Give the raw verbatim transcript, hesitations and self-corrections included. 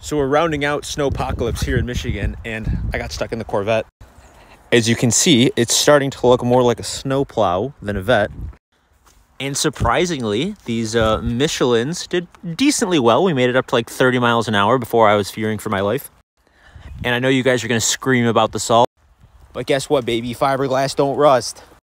So we're rounding out snowpocalypse here in Michigan, and I got stuck in the Corvette. As you can see, it's starting to look more like a snowplow than a vet. And surprisingly, these uh, Michelins did decently well. We made it up to like thirty miles an hour before I was fearing for my life. And I know you guys are going to scream about the salt. But guess what, baby? Fiberglass don't rust.